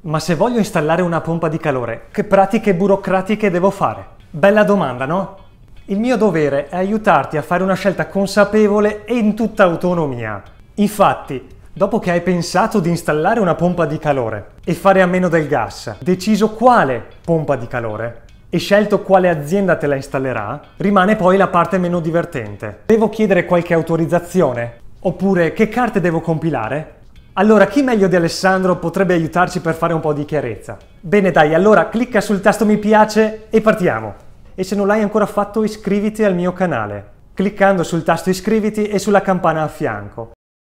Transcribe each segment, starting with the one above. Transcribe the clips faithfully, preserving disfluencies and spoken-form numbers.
Ma se voglio installare una pompa di calore, che pratiche burocratiche devo fare? Bella domanda, no? Il mio dovere è aiutarti a fare una scelta consapevole e in tutta autonomia. Infatti, dopo che hai pensato di installare una pompa di calore e fare a meno del gas, deciso quale pompa di calore e scelto quale azienda te la installerà, rimane poi la parte meno divertente. Devo chiedere qualche autorizzazione? Oppure che carte devo compilare? Allora, chi meglio di Alessandro potrebbe aiutarci per fare un po' di chiarezza? Bene dai, allora clicca sul tasto mi piace e partiamo! E se non l'hai ancora fatto iscriviti al mio canale, cliccando sul tasto iscriviti e sulla campana a fianco.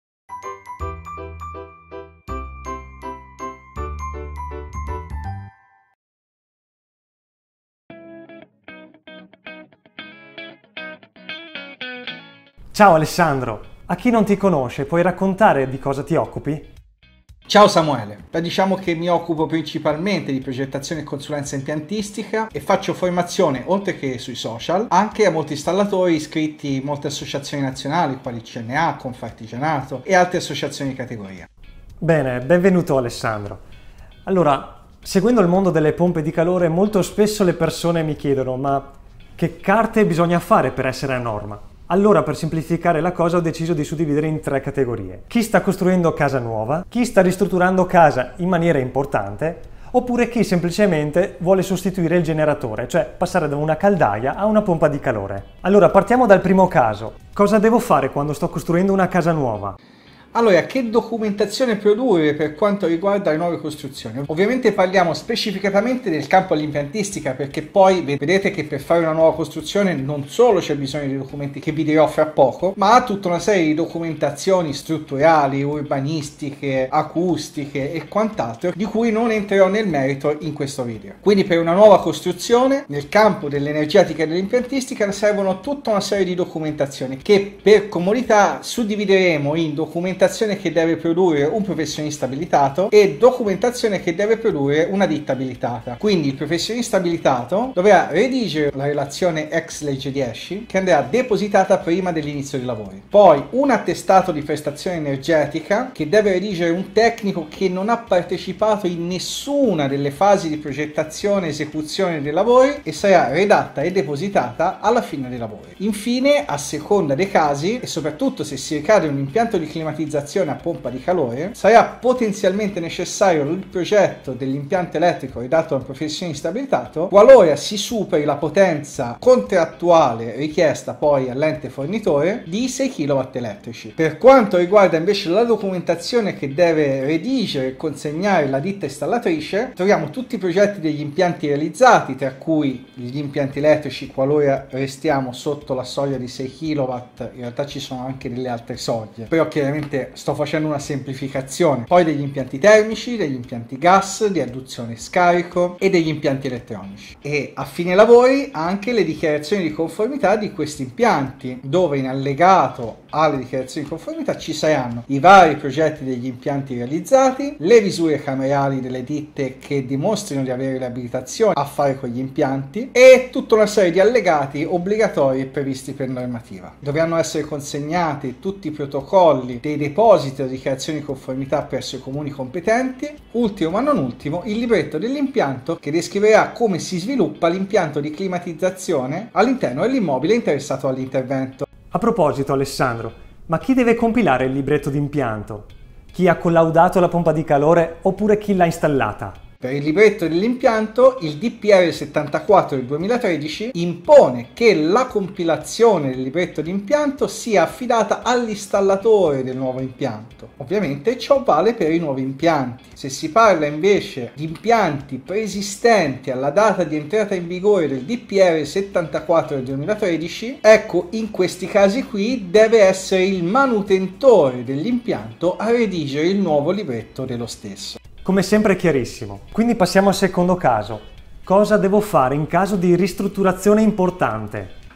Ciao Alessandro! A chi non ti conosce, puoi raccontare di cosa ti occupi? Ciao Samuele, Beh, diciamo che mi occupo principalmente di progettazione e consulenza impiantistica e faccio formazione, oltre che sui social, anche a molti installatori iscritti in molte associazioni nazionali, quali C N A, Confartigianato e altre associazioni di categoria. Bene, benvenuto Alessandro. Allora, seguendo il mondo delle pompe di calore, molto spesso le persone mi chiedono ma che carte bisogna fare per essere a norma? Allora, per semplificare la cosa, ho deciso di suddividere in tre categorie. Chi sta costruendo casa nuova, chi sta ristrutturando casa in maniera importante, oppure chi semplicemente vuole sostituire il generatore, cioè passare da una caldaia a una pompa di calore. Allora, partiamo dal primo caso. Cosa devo fare quando sto costruendo una casa nuova? Allora, che documentazione produrre per quanto riguarda le nuove costruzioni? Ovviamente parliamo specificatamente del campo dell'impiantistica, perché poi vedete che per fare una nuova costruzione non solo c'è bisogno di documenti che vi dirò fra poco, ma tutta una serie di documentazioni strutturali, urbanistiche, acustiche e quant'altro, di cui non entrerò nel merito in questo video. Quindi per una nuova costruzione, nel campo dell'energetica e dell'impiantistica, servono tutta una serie di documentazioni che per comodità suddivideremo in documentazioni che deve produrre un professionista abilitato e documentazione che deve produrre una ditta abilitata. Quindi il professionista abilitato dovrà redigere la relazione ex legge dieci che andrà depositata prima dell'inizio dei lavori. Poi un attestato di prestazione energetica che deve redigere un tecnico che non ha partecipato in nessuna delle fasi di progettazione e esecuzione dei lavori e sarà redatta e depositata alla fine dei lavori. Infine, a seconda dei casi e soprattutto se si ricade un impianto di climatizzazione a pompa di calore, sarà potenzialmente necessario il progetto dell'impianto elettrico redatto da un professionista abilitato qualora si superi la potenza contrattuale richiesta poi all'ente fornitore di sei chilowatt elettrici. Per quanto riguarda invece la documentazione che deve redigere e consegnare la ditta installatrice, troviamo tutti i progetti degli impianti realizzati, tra cui gli impianti elettrici qualora restiamo sotto la soglia di sei chilowatt. In realtà ci sono anche delle altre soglie, però chiaramente sto facendo una semplificazione. Poi degli impianti termici, degli impianti gas, di adduzione e scarico e degli impianti elettronici. E a fine lavori anche le dichiarazioni di conformità di questi impianti, dove in allegato alle dichiarazioni di conformità ci saranno i vari progetti degli impianti realizzati, le visure camerali delle ditte che dimostrino di avere l'abilitazione a fare quegli impianti e tutta una serie di allegati obbligatori previsti per normativa. Dovranno essere consegnati tutti i protocolli dei depositi o dichiarazioni di conformità presso i comuni competenti. Ultimo ma non ultimo, il libretto dell'impianto che descriverà come si sviluppa l'impianto di climatizzazione all'interno dell'immobile interessato all'intervento. A proposito Alessandro, ma chi deve compilare il libretto d'impianto? Chi ha collaudato la pompa di calore oppure chi l'ha installata? Per il libretto dell'impianto, il D P R settantaquattro del duemilatredici impone che la compilazione del libretto d'impianto sia affidata all'installatore del nuovo impianto. Ovviamente ciò vale per i nuovi impianti. Se si parla invece di impianti preesistenti alla data di entrata in vigore del D P R settantaquattro del duemilatredici, ecco, in questi casi qui deve essere il manutentore dell'impianto a redigere il nuovo libretto dello stesso. Come sempre chiarissimo. Quindi passiamo al secondo caso. Cosa devo fare in caso di ristrutturazione importante?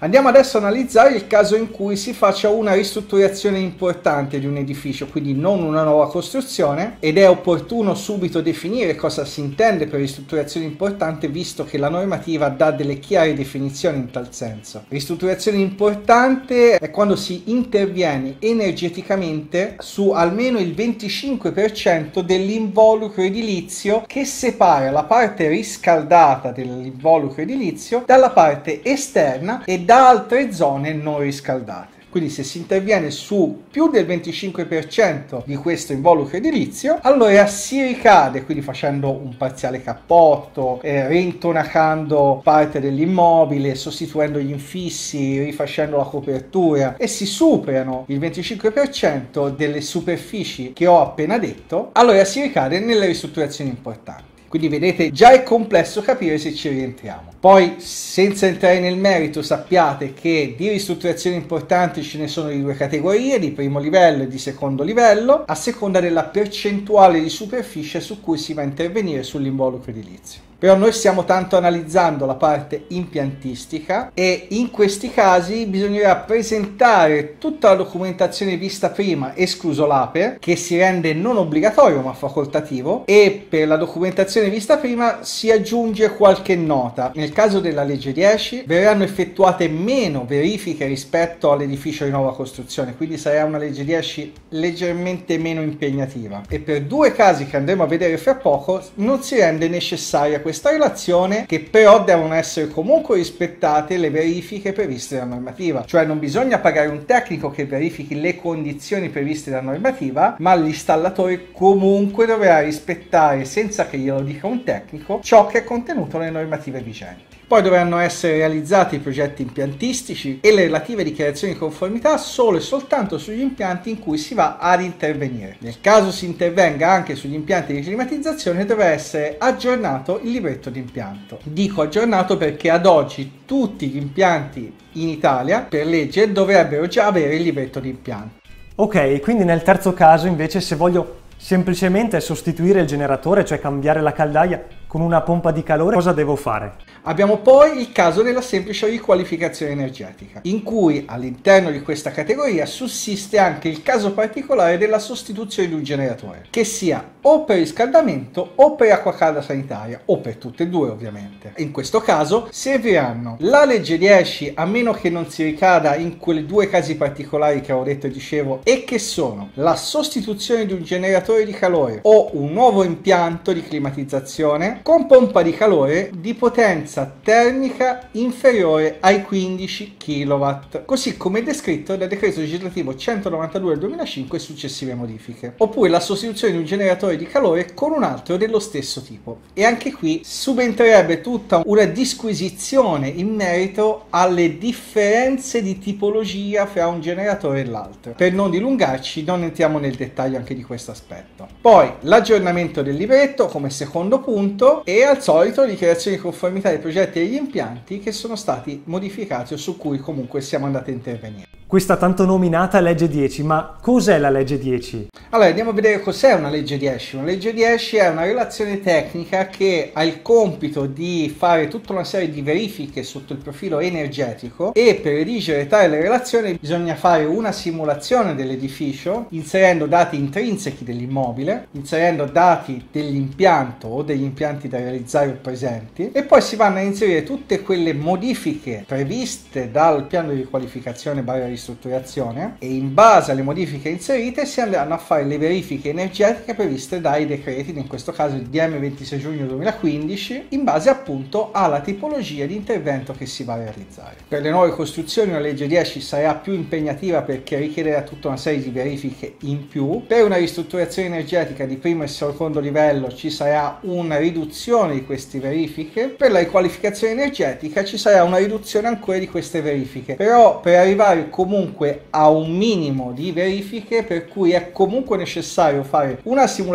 Andiamo adesso a analizzare il caso in cui si faccia una ristrutturazione importante di un edificio, quindi non una nuova costruzione, ed è opportuno subito definire cosa si intende per ristrutturazione importante, visto che la normativa dà delle chiare definizioni in tal senso. Ristrutturazione importante è quando si interviene energeticamente su almeno il venticinque per cento dell'involucro edilizio che separa la parte riscaldata dell'involucro edilizio dalla parte esterna e da altre zone non riscaldate. Quindi se si interviene su più del venticinque per cento di questo involucro edilizio, allora si ricade, quindi facendo un parziale cappotto, eh, rintonacando parte dell'immobile, sostituendo gli infissi, rifacendo la copertura, e si superano il venticinque per cento delle superfici che ho appena detto, allora si ricade nelle ristrutturazioni importanti. Quindi vedete, già è complesso capire se ci rientriamo. Poi, senza entrare nel merito, sappiate che di ristrutturazioni importanti ce ne sono di due categorie, di primo livello e di secondo livello, a seconda della percentuale di superficie su cui si va a intervenire sull'involucro edilizio. Però noi stiamo tanto analizzando la parte impiantistica e in questi casi bisognerà presentare tutta la documentazione vista prima, escluso l'A P E R, che si rende non obbligatorio ma facoltativo, e per la documentazione vista prima si aggiunge qualche nota. Nel caso della legge dieci verranno effettuate meno verifiche rispetto all'edificio di nuova costruzione, quindi sarà una legge dieci leggermente meno impegnativa, e per due casi che andremo a vedere fra poco non si rende necessaria questa questa relazione, che però devono essere comunque rispettate le verifiche previste dalla normativa, cioè non bisogna pagare un tecnico che verifichi le condizioni previste dalla normativa, ma l'installatore comunque dovrà rispettare, senza che glielo dica un tecnico, ciò che è contenuto nelle normative vigenti. Poi dovranno essere realizzati i progetti impiantistici e le relative dichiarazioni di conformità solo e soltanto sugli impianti in cui si va ad intervenire. Nel caso si intervenga anche sugli impianti di climatizzazione, dovrà essere aggiornato il libretto d'impianto. Dico aggiornato perché ad oggi tutti gli impianti in Italia, per legge, dovrebbero già avere il libretto d'impianto. Ok, quindi nel terzo caso invece, se voglio semplicemente sostituire il generatore, cioè cambiare la caldaia con una pompa di calore, cosa devo fare? Abbiamo poi il caso della semplice riqualificazione energetica, in cui all'interno di questa categoria sussiste anche il caso particolare della sostituzione di un generatore, che sia o per riscaldamento o per acqua calda sanitaria, o per tutte e due ovviamente. In questo caso serviranno la legge dieci, a meno che non si ricada in quei due casi particolari che avevo detto e dicevo, e che sono la sostituzione di un generatore di calore o un nuovo impianto di climatizzazione con pompa di calore di potenza termica inferiore ai quindici chilowatt, così come descritto dal decreto legislativo centonovantadue del duemilacinque e successive modifiche, oppure la sostituzione di un generatore di calore con un altro dello stesso tipo. E anche qui subentrerebbe tutta una disquisizione in merito alle differenze di tipologia fra un generatore e l'altro. Per non dilungarci, non entriamo nel dettaglio anche di questo aspetto. Poi l'aggiornamento del libretto come secondo punto, e al solito dichiarazioni di conformità dei progetti e degli impianti che sono stati modificati o su cui comunque siamo andati a intervenire. Questa tanto nominata legge dieci, ma cos'è la legge dieci? Allora, andiamo a vedere cos'è una legge dieci. Una legge dieci è una relazione tecnica che ha il compito di fare tutta una serie di verifiche sotto il profilo energetico, e per redigere tale relazione bisogna fare una simulazione dell'edificio inserendo dati intrinseci dell'immobile, inserendo dati dell'impianto o degli impianti da realizzare o presenti, e poi si vanno a inserire tutte quelle modifiche previste dal piano di riqualificazione barra ristrutturazione, e in base alle modifiche inserite si andranno a fare le verifiche energetiche previste dai decreti, in questo caso il D M ventisei giugno duemilaquindici, in base appunto alla tipologia di intervento che si va a realizzare. Per le nuove costruzioni una legge dieci sarà più impegnativa perché richiederà tutta una serie di verifiche in più. Per una ristrutturazione energetica di primo e secondo livello ci sarà una riduzione di queste verifiche, per la riqualificazione energetica ci sarà una riduzione ancora di queste verifiche, però per arrivare comunque a un minimo di verifiche, per cui è comunque necessario fare una simulazione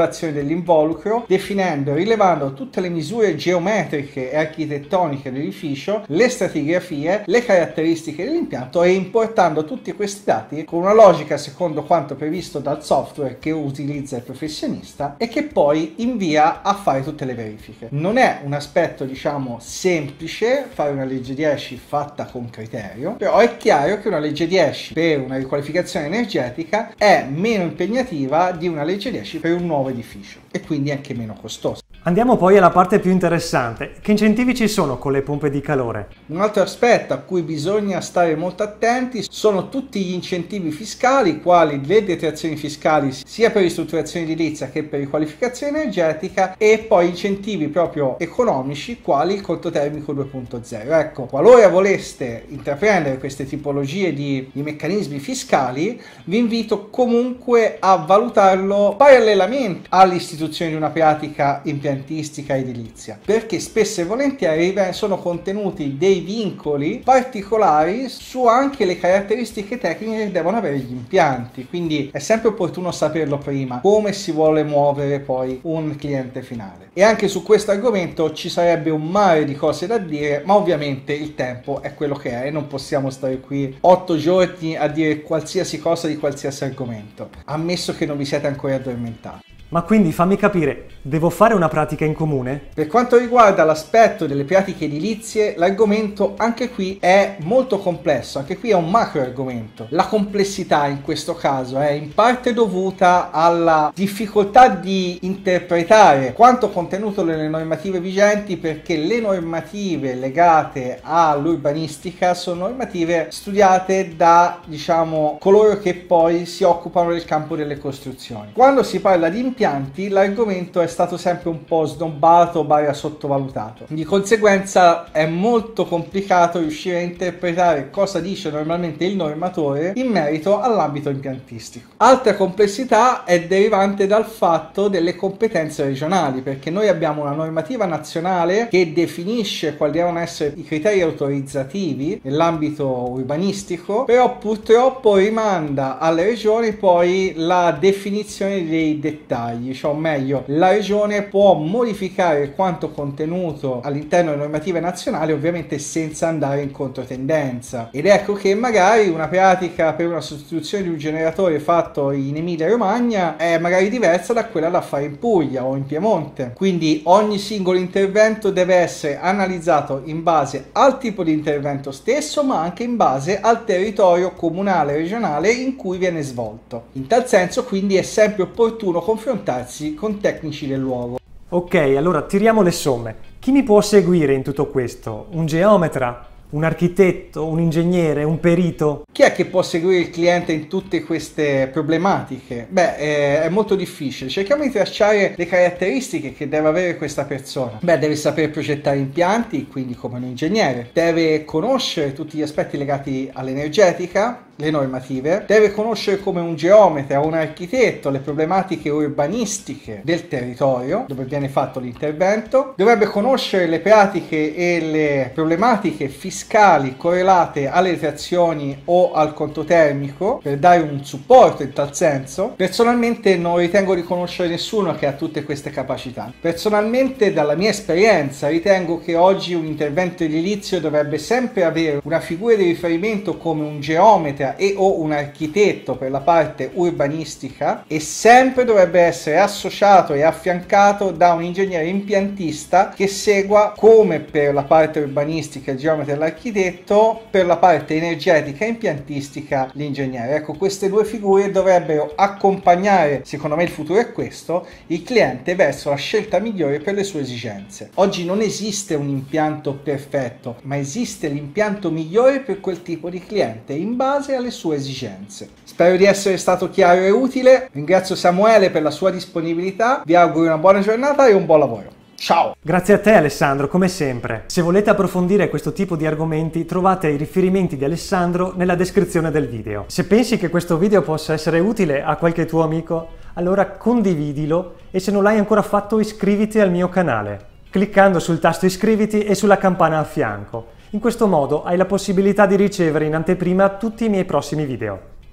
rilevazione dell'involucro, definendo e rilevando tutte le misure geometriche e architettoniche dell'edificio, le stratigrafie, le caratteristiche dell'impianto e importando tutti questi dati con una logica secondo quanto previsto dal software che utilizza il professionista e che poi invia a fare tutte le verifiche. Non è un aspetto, diciamo, semplice fare una legge dieci fatta con criterio, però è chiaro che una legge dieci per una riqualificazione energetica è meno impegnativa di una legge dieci per un nuovo edificio e quindi anche meno costosa. Andiamo poi alla parte più interessante. Che incentivi ci sono con le pompe di calore? Un altro aspetto a cui bisogna stare molto attenti sono tutti gli incentivi fiscali, quali le detrazioni fiscali sia per ristrutturazione edilizia che per riqualificazione energetica, e poi incentivi proprio economici quali il conto termico due punto zero. Ecco, qualora voleste intraprendere queste tipologie di, di meccanismi fiscali, vi invito comunque a valutarlo parallelamente all'istituzione di una pratica impiantistica edilizia, perché spesso e volentieri sono contenuti dei vincoli particolari su anche le caratteristiche tecniche che devono avere gli impianti, quindi è sempre opportuno saperlo prima come si vuole muovere poi un cliente finale. E anche su questo argomento ci sarebbe un mare di cose da dire, ma ovviamente il tempo è quello che è e non possiamo stare qui otto giorni a dire qualsiasi cosa di qualsiasi argomento, ammesso che non vi siete ancora addormentati. Ma quindi fammi capire, devo fare una pratica in comune? Per quanto riguarda l'aspetto delle pratiche edilizie, l'argomento anche qui è molto complesso, anche qui è un macro argomento. La complessità in questo caso è in parte dovuta alla difficoltà di interpretare quanto contenuto nelle normative vigenti, perché le normative legate all'urbanistica sono normative studiate da, diciamo, coloro che poi si occupano del campo delle costruzioni. Quando si parla di impianti, l'argomento è stato sempre un po' snobbato, barra sottovalutato. Di conseguenza è molto complicato riuscire a interpretare cosa dice normalmente il normatore in merito all'ambito impiantistico. Altra complessità è derivante dal fatto delle competenze regionali, perché noi abbiamo una normativa nazionale che definisce quali devono essere i criteri autorizzativi nell'ambito urbanistico, però purtroppo rimanda alle regioni poi la definizione dei dettagli. Cioè, o meglio, la regione può modificare quanto contenuto all'interno delle normative nazionali, ovviamente senza andare in controtendenza. Ed ecco che magari una pratica per una sostituzione di un generatore fatto in Emilia Romagna è magari diversa da quella da fare in Puglia o in Piemonte. Quindi ogni singolo intervento deve essere analizzato in base al tipo di intervento stesso, ma anche in base al territorio comunale e regionale in cui viene svolto. In tal senso, quindi, è sempre opportuno confrontare con tecnici del luogo. Ok, allora tiriamo le somme. Chi mi può seguire in tutto questo? Un geometra? Un architetto? Un ingegnere? Un perito? Chi è che può seguire il cliente in tutte queste problematiche? Beh, eh, è molto difficile. Cerchiamo di tracciare le caratteristiche che deve avere questa persona. Beh, deve saper progettare impianti, quindi come un ingegnere. Deve conoscere tutti gli aspetti legati all'energetica, le normative, deve conoscere come un geometra o un architetto le problematiche urbanistiche del territorio dove viene fatto l'intervento, dovrebbe conoscere le pratiche e le problematiche fiscali correlate alle detrazioni o al conto termico per dare un supporto in tal senso. Personalmente non ritengo di conoscere nessuno che ha tutte queste capacità. Personalmente, dalla mia esperienza, ritengo che oggi un intervento edilizio dovrebbe sempre avere una figura di riferimento come un geometra e o un architetto per la parte urbanistica, e sempre dovrebbe essere associato e affiancato da un ingegnere impiantista che segua, come per la parte urbanistica il geometra e l'architetto, per la parte energetica e impiantistica l'ingegnere. Ecco, queste due figure dovrebbero accompagnare, secondo me il futuro è questo, il cliente verso la scelta migliore per le sue esigenze. Oggi non esiste un impianto perfetto, ma esiste l'impianto migliore per quel tipo di cliente in base alle sue esigenze. Spero di essere stato chiaro e utile. Ringrazio Samuele per la sua disponibilità. Vi auguro una buona giornata e un buon lavoro. Ciao! Grazie a te Alessandro, come sempre. Se volete approfondire questo tipo di argomenti, trovate i riferimenti di Alessandro nella descrizione del video. Se pensi che questo video possa essere utile a qualche tuo amico, allora condividilo e se non l'hai ancora fatto iscriviti al mio canale, cliccando sul tasto iscriviti e sulla campana a fianco. In questo modo hai la possibilità di ricevere in anteprima tutti i miei prossimi video.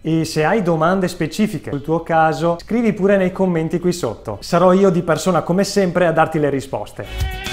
E se hai domande specifiche sul tuo caso, scrivi pure nei commenti qui sotto. Sarò io di persona come sempre a darti le risposte.